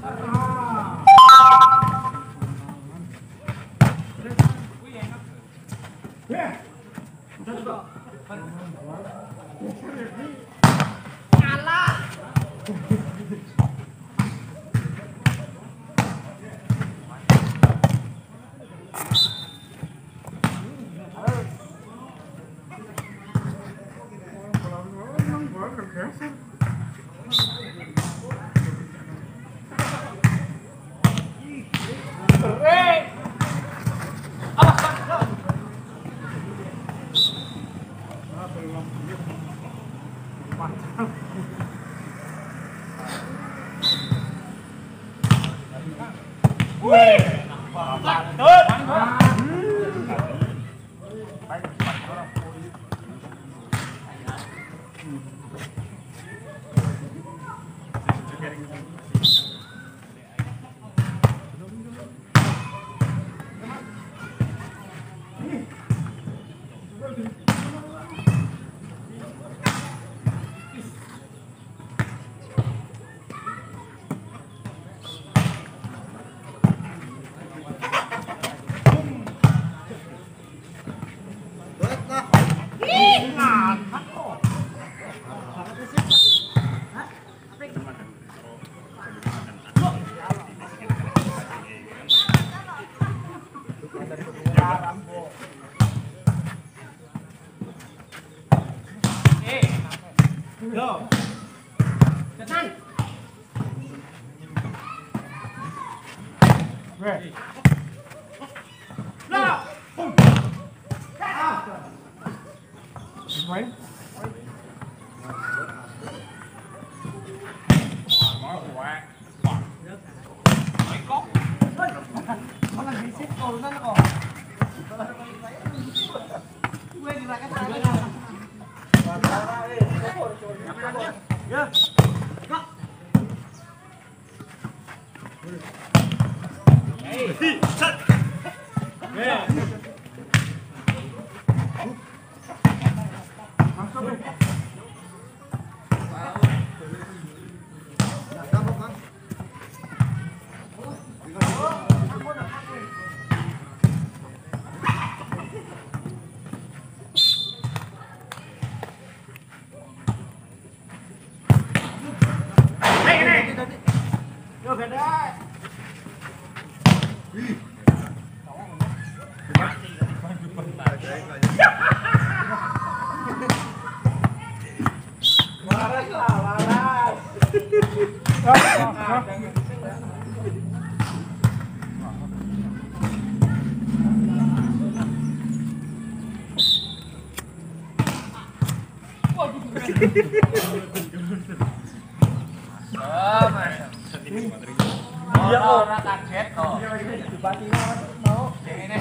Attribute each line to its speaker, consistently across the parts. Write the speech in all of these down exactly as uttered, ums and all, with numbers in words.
Speaker 1: Iya ora kaget kok. Dibatinya mau ngene.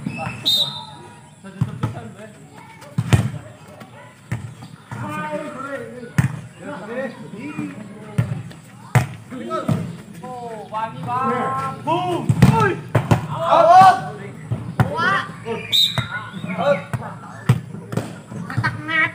Speaker 1: Tutup pisan, Bes. Oh, wangi banget. Boom. Oi. Awas. Wah. Hop. Matak net.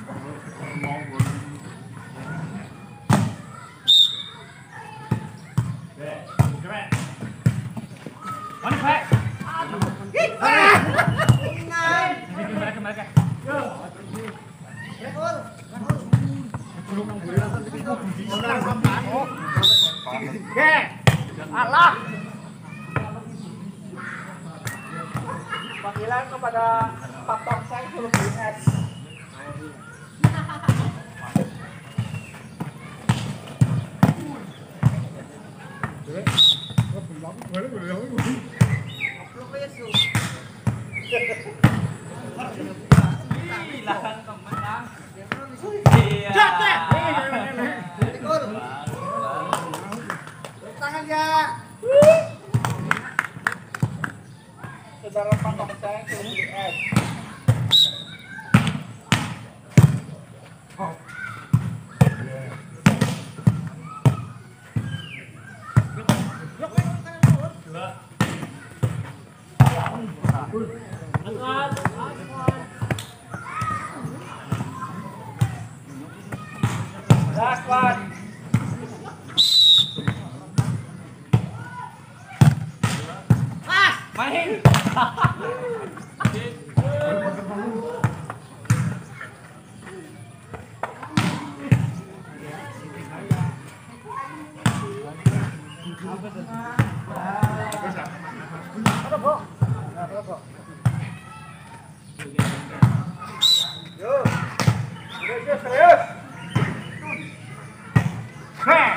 Speaker 2: Allah. Panggilan kepada Pak Tokseng suruh beli es.
Speaker 1: Bilang temenang.
Speaker 2: Iya. Tangan ya. Saudara Pak Tokseng suruh beli es. Last one.
Speaker 1: Main. Ada kok. Ada kok. Yo. Serius, serius. Heh.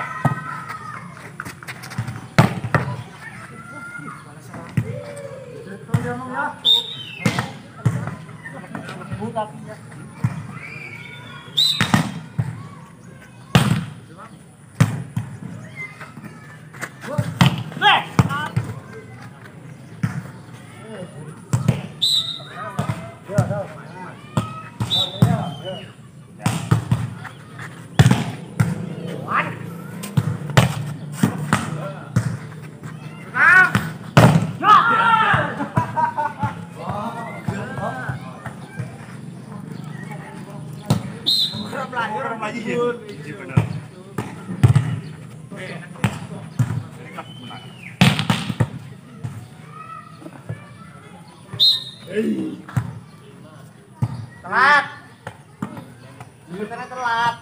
Speaker 1: Telat. Kita telat.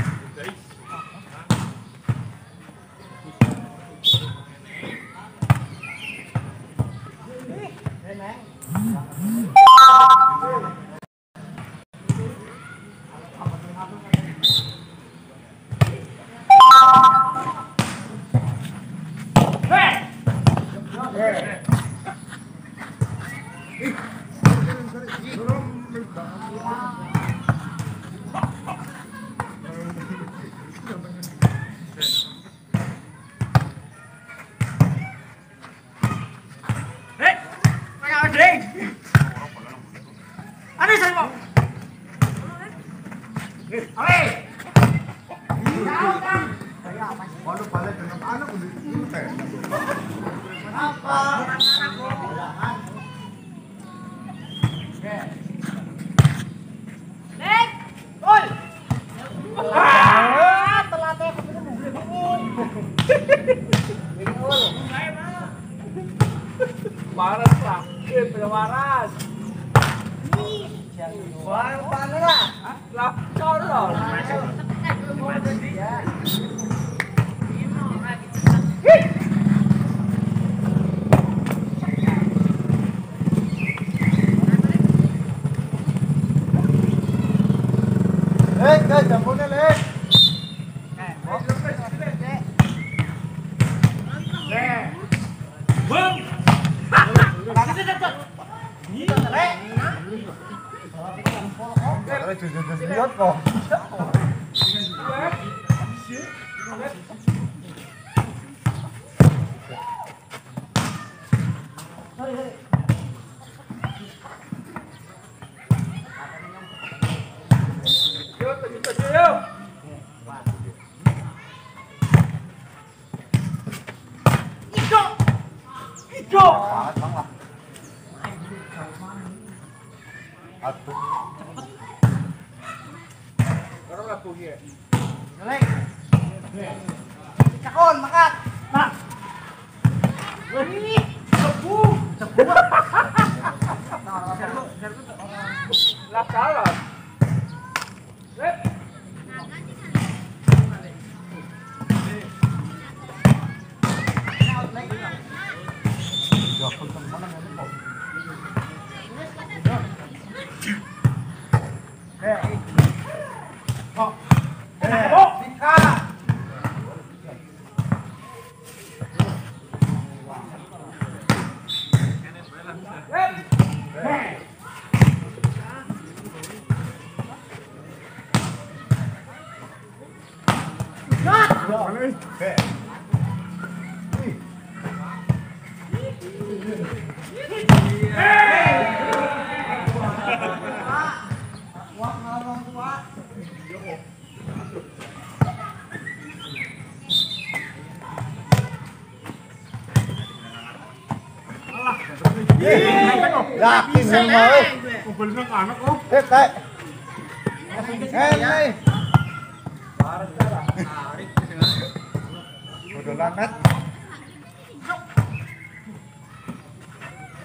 Speaker 2: Waras sakit, sudah waras.
Speaker 1: Wah, panas lah.
Speaker 2: Lah, colol.
Speaker 1: Lek, guys, jamurnya lek. Lihat kok.
Speaker 2: Yo, tujuh tujuh yo.
Speaker 1: Ijo. Ijo. Atuh.
Speaker 2: Orang aku dia.
Speaker 1: Lek. Cakon, makat. Nak. Wih, cepu. Cepu.
Speaker 2: Lah salah. Eh.
Speaker 1: Yakin yang mau.
Speaker 2: Kumpul nang anak kok.
Speaker 1: Eh, Kak. Eh, nih. Udah lanat.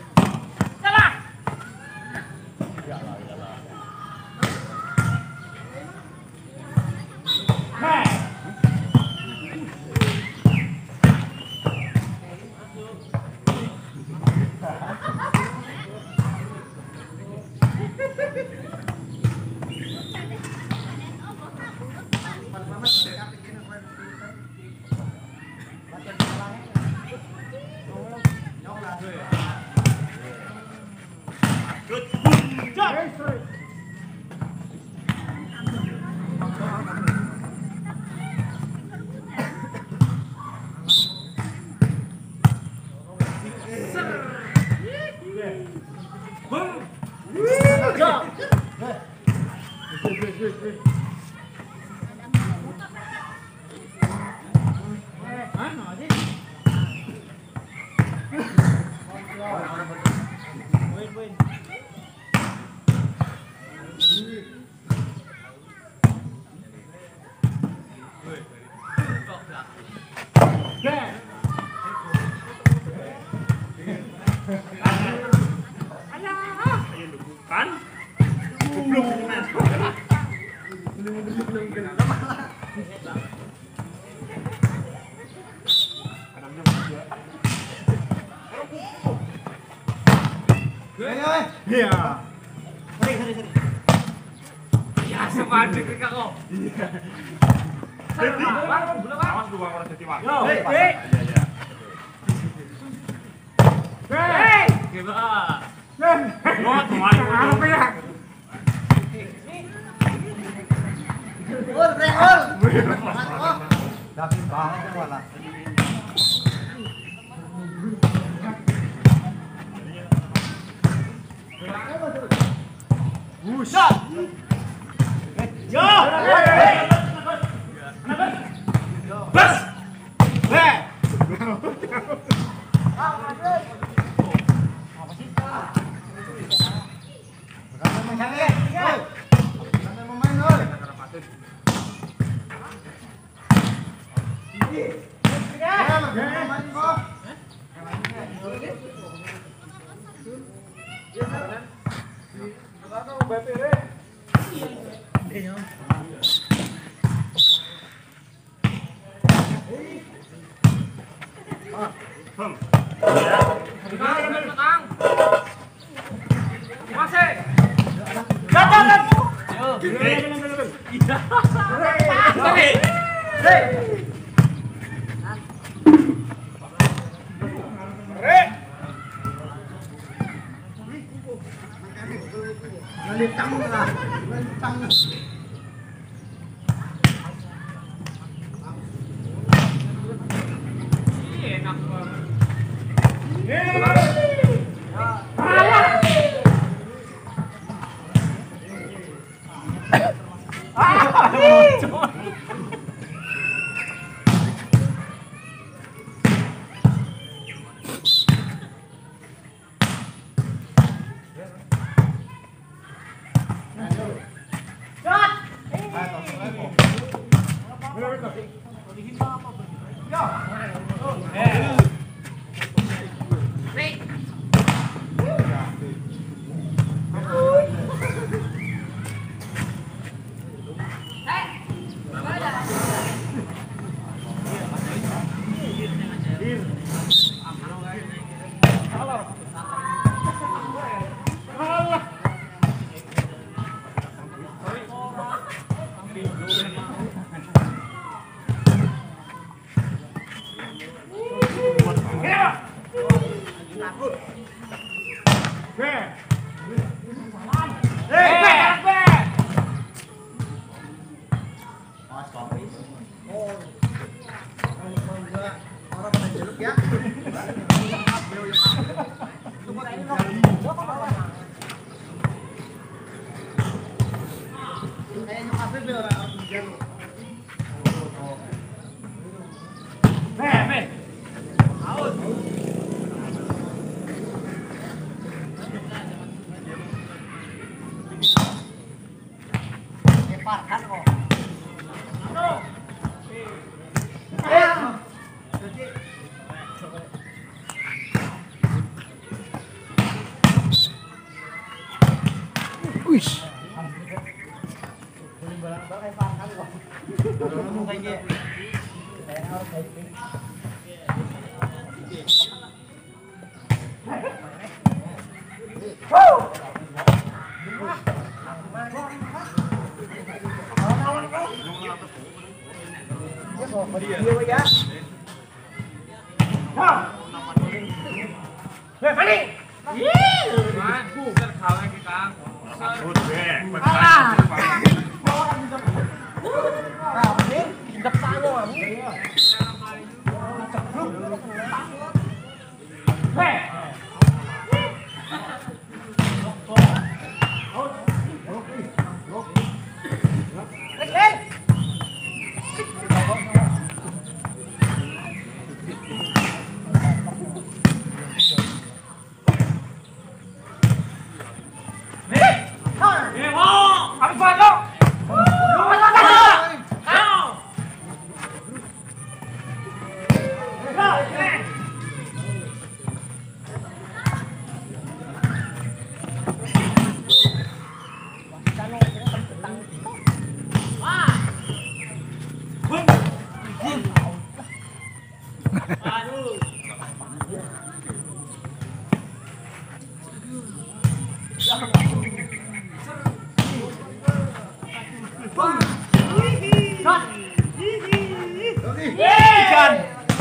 Speaker 1: Jan.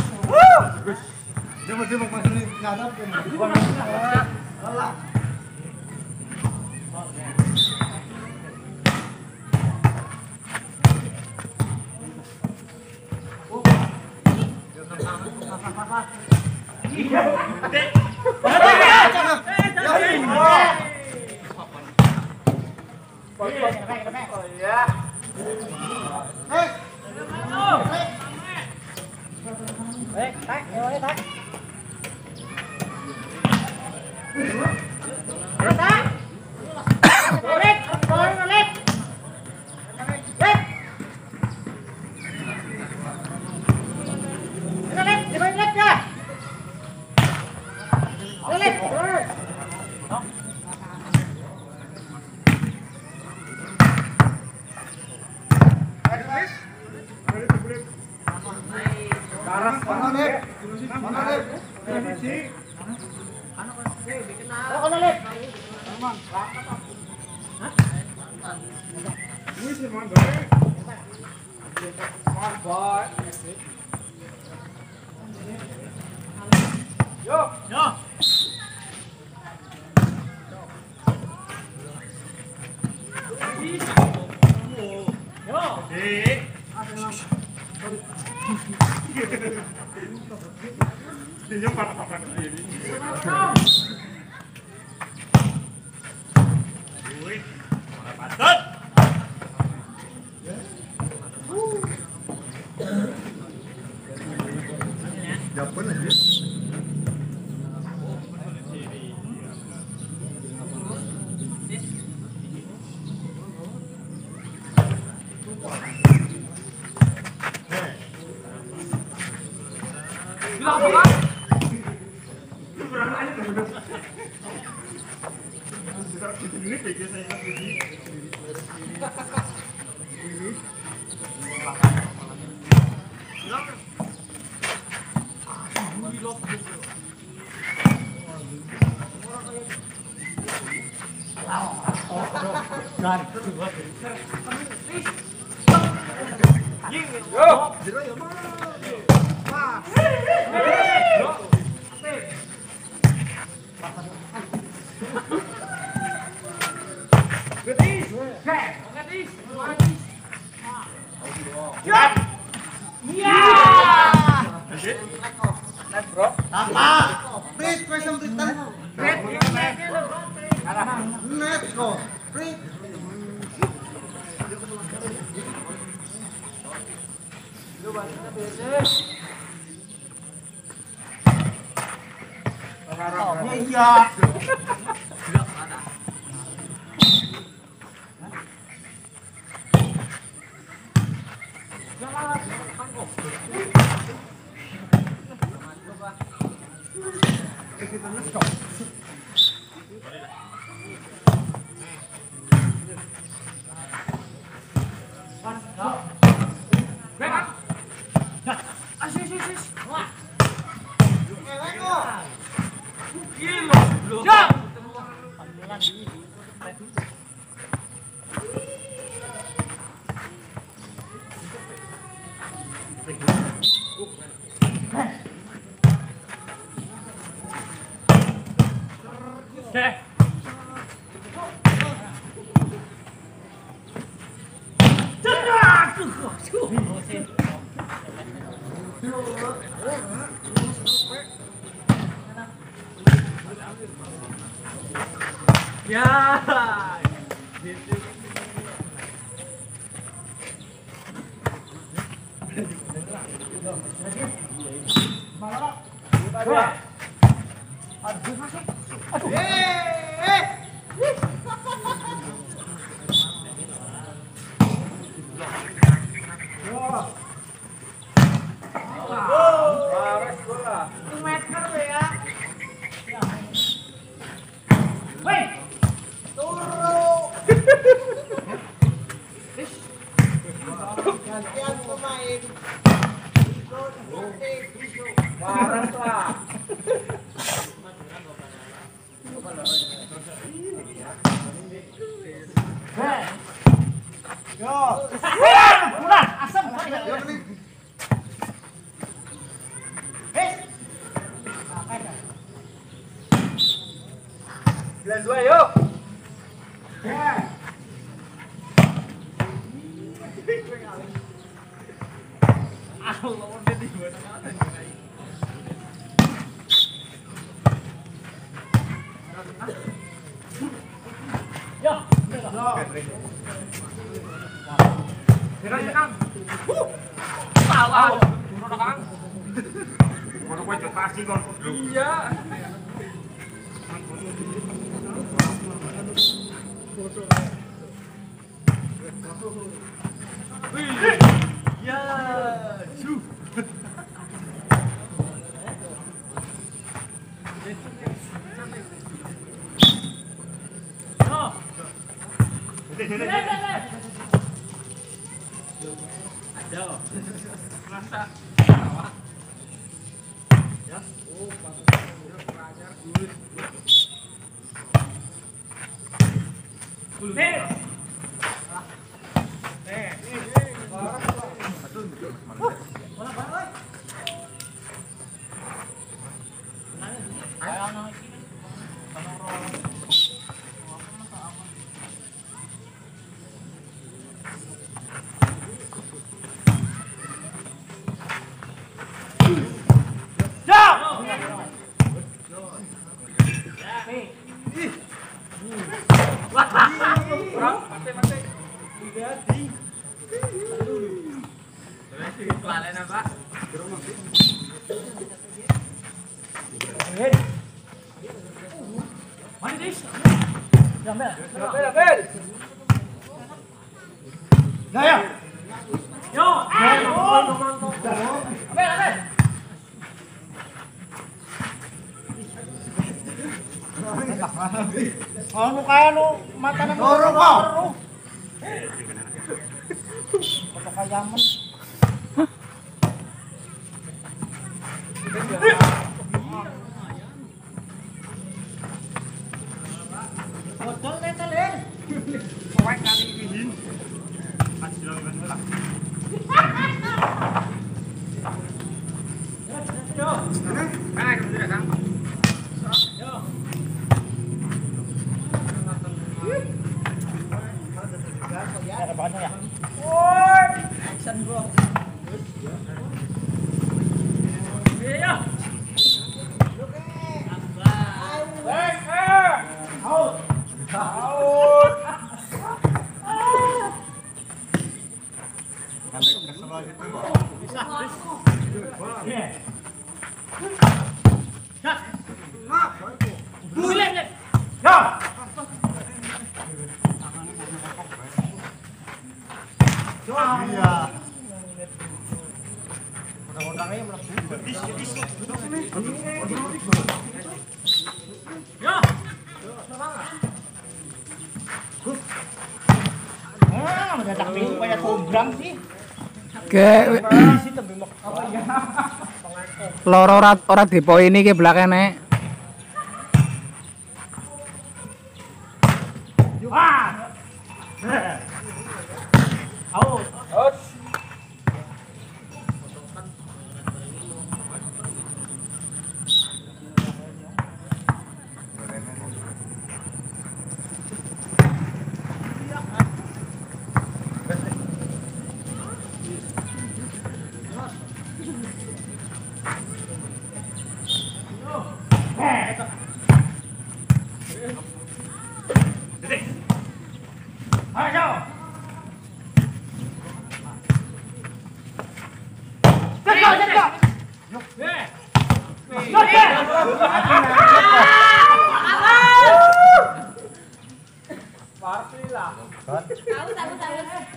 Speaker 3: Dia mau dia mau masih ngadap kan. Alah.
Speaker 1: Belas dua yuk.
Speaker 3: Ano kaya no mata ng loro ko? Kapakayaman. Botol na talin.
Speaker 1: Kawai kali ini. Masih lagi betul. Yo. Mana kamu sudah kang? Yo.
Speaker 3: Ada banyak ya?
Speaker 1: Woi.
Speaker 3: Action bro.
Speaker 1: Iya. Baik,
Speaker 3: Out.
Speaker 1: out.
Speaker 3: Ah, mendadak bingung banyak kombrang sih.
Speaker 4: Ke
Speaker 3: Sih tembem apa ya?
Speaker 4: loro ora ora dipoini ki blakene.
Speaker 3: Ah. Out.
Speaker 1: Out.
Speaker 3: Ayo. Cepat, cepat.
Speaker 1: Partilah.
Speaker 5: Tahu tahu tahu.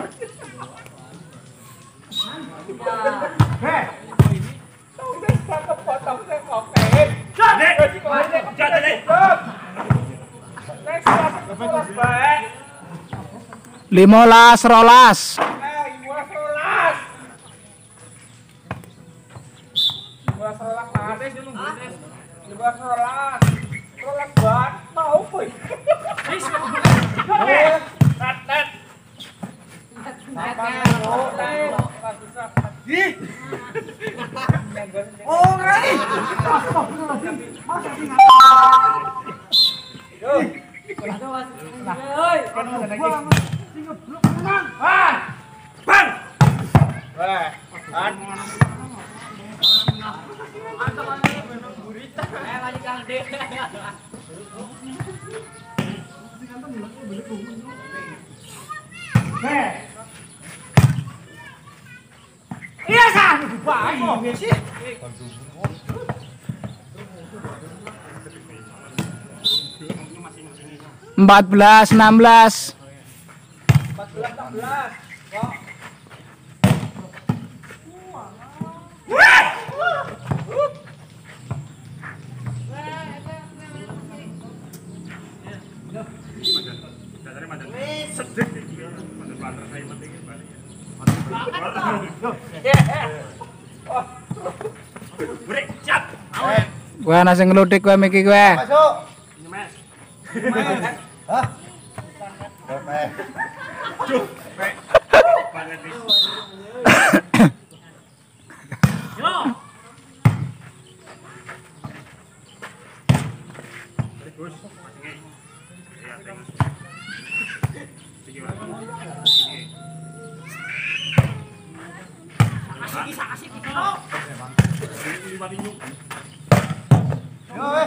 Speaker 3: Heh.
Speaker 1: Udah cakep potong saya kokain. Nek, jatuh nek. Nek, dapat baik.
Speaker 4: limolas rolas.
Speaker 1: Eh, gua serolas. Gua serolas ada dulu. Gua serolas. Serolas banget mau boy. Tat tat.
Speaker 3: Oh, Rai.
Speaker 1: Yo. Bang. Wah, kan. Iya sah, baik sih.
Speaker 4: Empat belas, enam belas.
Speaker 1: Empat belas, enam belas. Kok.
Speaker 4: Gua nasi ngeludik gua miki gua.
Speaker 3: Masuk. Hah? Oke. Yo, weh.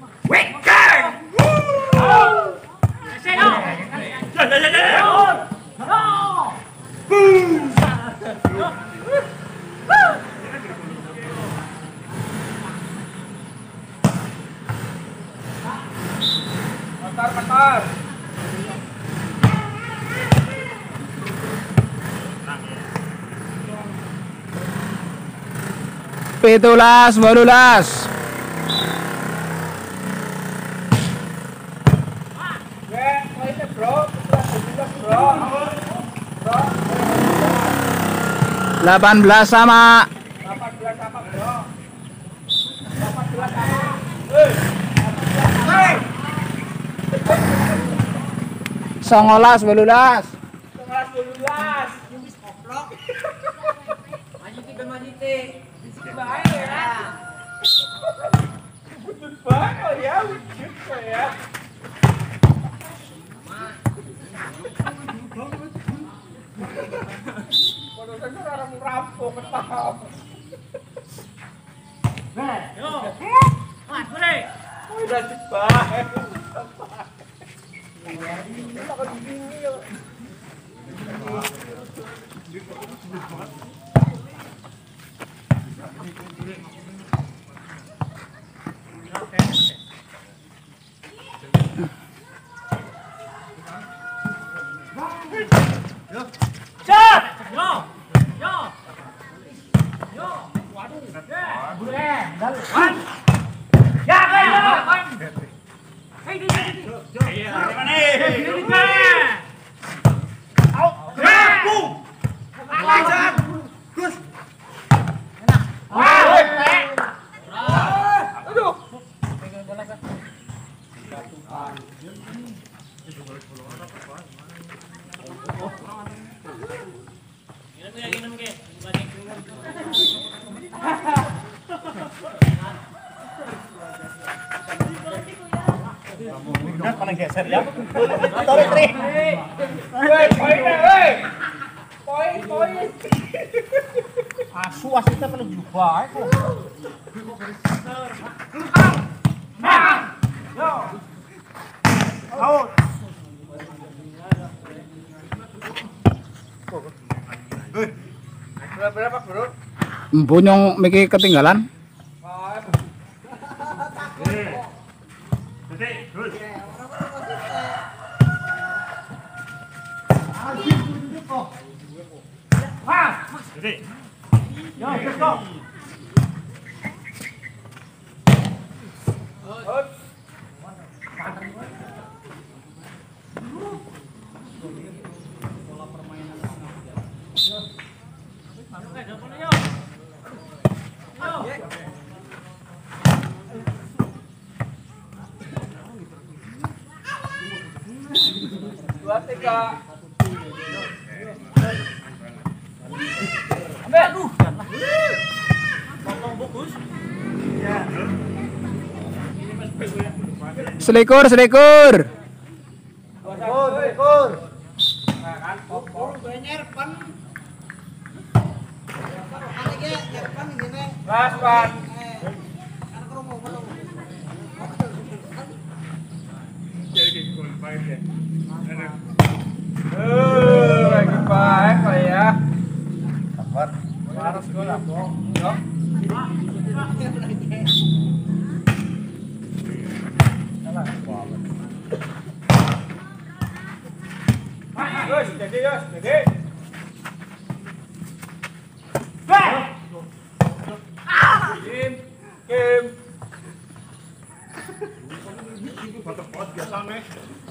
Speaker 1: Bentar, bentar.
Speaker 4: Pitulas, walulas.
Speaker 1: Weh, ini bro, kita bro. Bro.
Speaker 4: Delapan belas sama.
Speaker 1: delapan belas sama, bro. delapan belas sama. Hei. Hei.
Speaker 4: Songolas, walulas.
Speaker 1: Sebelas dululas. Wis goblok. Majiti ben majiti. Baik ya. Wujud banget ya, wujud ya. Kalau saya orang merampok ketahap. Nah, yo. Mas, boleh. Udah cepat. Kita kan di sini ya. Cak! Yo! Yo! Yo! Waduh. Boleh. Wan. Ya, ya. Hei, di sini. Iya, di mana? Di mana? Au. Bung. Lanjut. Gus. Enak. Aduh.
Speaker 3: Udah paling geser ya. Tarik, Tri.
Speaker 1: Woi, poin deh, woi. Poin, poin.
Speaker 3: Asu asitnya paling baik kok.
Speaker 1: Nah. Yo.
Speaker 3: Out.
Speaker 1: Berapa, bro?
Speaker 4: Bunyong miki ketinggalan.
Speaker 3: Yo, let's go.
Speaker 1: Dua, tiga. Ambil. Aduh, jangan. Potong bagus. Ya.
Speaker 4: Selikur, selikur.
Speaker 1: Pas, Pan. Jadi gol baik ya. Eh, lagi baik Pak ya.
Speaker 3: Sabar.
Speaker 1: Harus gol lah, Bang. Yo. Yos, jadi Yos, jadi. Kim, Kim.
Speaker 3: Foto-foto biasa nih.